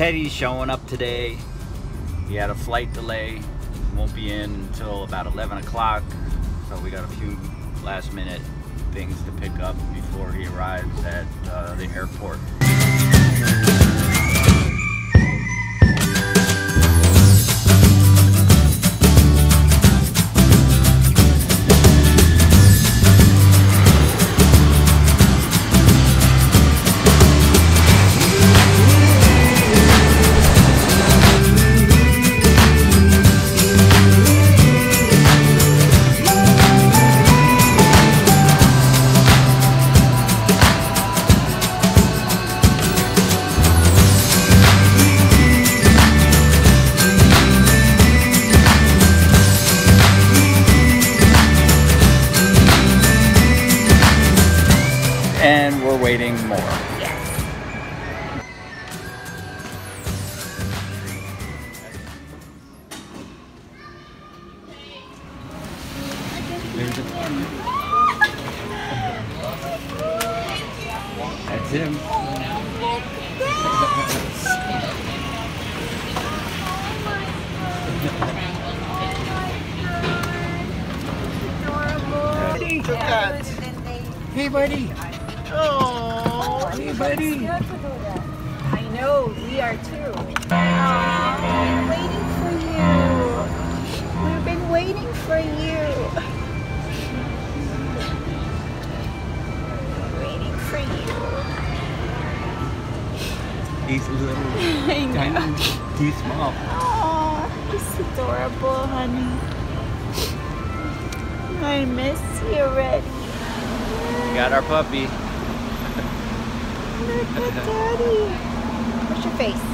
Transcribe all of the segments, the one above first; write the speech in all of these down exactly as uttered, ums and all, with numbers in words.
Teddy's showing up today. He had a flight delay. Won't be in until about eleven o'clock. So we got a few last minute things to pick up before he arrives at uh, the airport. And we're waiting more. Yes. There's a That's him. Adorable. Hey, buddy. Oh, hey, buddy. I know, we are too. Aww, we've been waiting for you. We've been waiting for you. Waiting for you. He's a little tiny, too small. Aww, he's adorable, honey. I miss you already. We got our puppy. Look at Daddy. What's your face?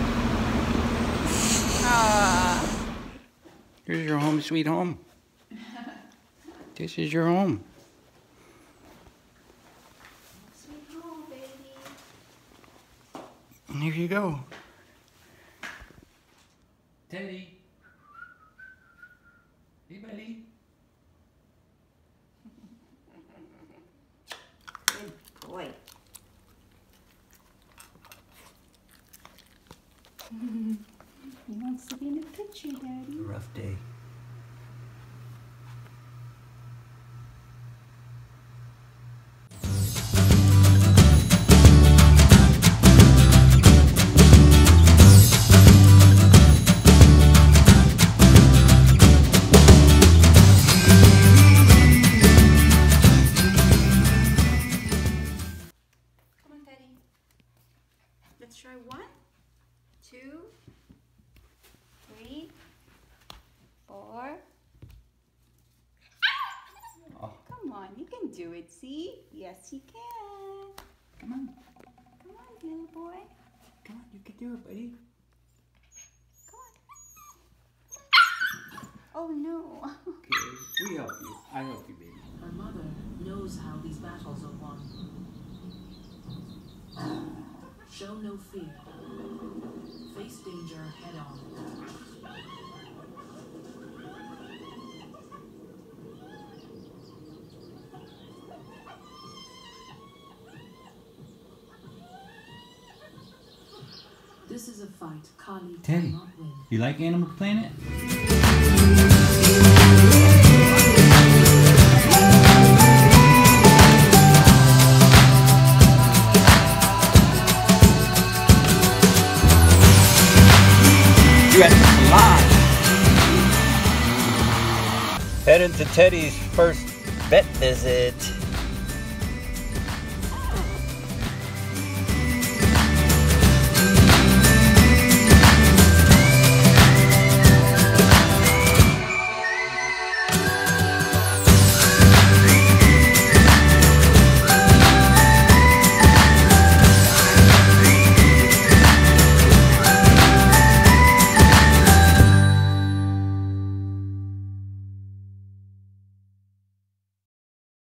Aww. Here's your home sweet home. This is your home. Sweet home, baby. And here you go. Teddy. Hey, buddy. Good boy. He wants to be in the picture, Daddy. Rough day. Come on, Daddy. Let's try one, two, three, four. Oh. Come on, you can do it, see? Yes, you can. Come on. Come on, little boy. Come on, you can do it, buddy. Come on. Oh, no. Okay, we help you. I help you, baby. Her mother knows how these battles are won. Show no fear. Face danger head on. This is a fight Kali Teddy, cannot win. you like Animal Planet? You at the lodge. Heading to Teddy's first vet visit.